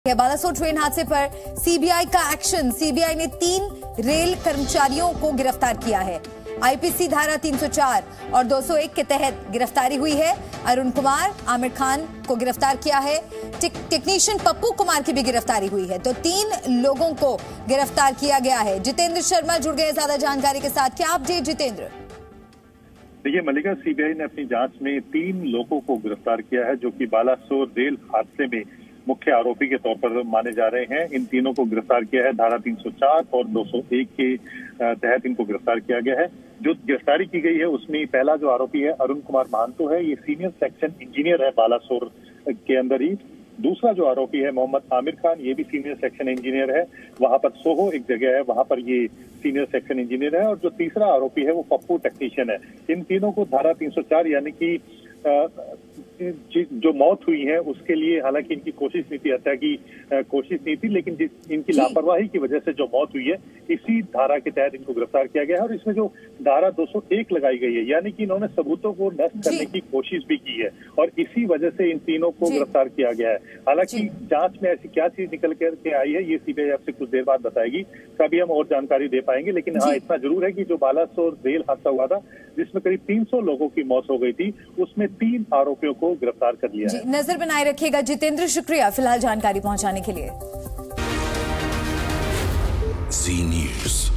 Balasore train हादसे पर CBI का एक्शन। सीबीआई ने 3 रेल कर्मचारियों को गिरफ्तार किया है। आईपीसी धारा 304 और 201 के तहत गिरफ्तारी हुई है। अरुण कुमार, आमिर खान को गिरफ्तार किया है। टेक्नीशियन पप्पू कुमार की भी गिरफ्तारी हुई है। तो 3 लोगों को गिरफ्तार किया गया है। जितेंद्र शर्मा जुड़ गए ज्यादा जानकारी के साथ। क्या अपडेट जितेंद्र? देखिए मल्लिका, सीबीआई ने अपनी जांच में 3 लोगों को गिरफ्तार किया है जो कि बालासोर रेल हादसे में मुख्य आरोपी के तौर पर माने जा रहे हैं। इन तीनों को गिरफ्तार किया है। धारा 304 और 201 के तहत इनको गिरफ्तार किया गया है। जो गिरफ्तारी की गई है उसमें पहला जो आरोपी है अरुण कुमार महंतो है। ये सीनियर सेक्शन इंजीनियर है बालासोर के अंदर ही। दूसरा जो आरोपी है मोहम्मद आमिर खान, ये भी सीनियर सेक्शन इंजीनियर है। वहां पर सोहो एक जगह है, वहां पर ये सीनियर सेक्शन इंजीनियर है। और जो तीसरा आरोपी है वो पप्पू टेक्नीशियन है। इन तीनों को धारा 304 यानी कि जो मौत हुई है उसके लिए, हालांकि इनकी कोशिश नहीं थी, हत्या की कोशिश नहीं थी, लेकिन इनकी लापरवाही की वजह से जो मौत हुई है इसी धारा के तहत इनको गिरफ्तार किया गया है। और इसमें जो धारा 201 लगाई गई है यानी कि इन्होंने सबूतों को नष्ट करने की कोशिश भी की है और इसी वजह से इन तीनों को गिरफ्तार किया गया है। हालांकि जांच में ऐसी क्या चीज निकल करके आई है ये सीबीआई आपसे कुछ देर बाद बताएगी, तभी हम और जानकारी दे पाएंगे। लेकिन हाँ, इतना जरूर है कि जो बालासोर रेल हादसा हुआ था जिसमें करीब 300 लोगों की मौत हो गई थी, उसमें 3 आरोपियों को गिरफ्तार कर लिया है। नजर बनाए रखिएगा जितेंद्र, शुक्रिया फिलहाल जानकारी पहुंचाने के लिए। Zee news.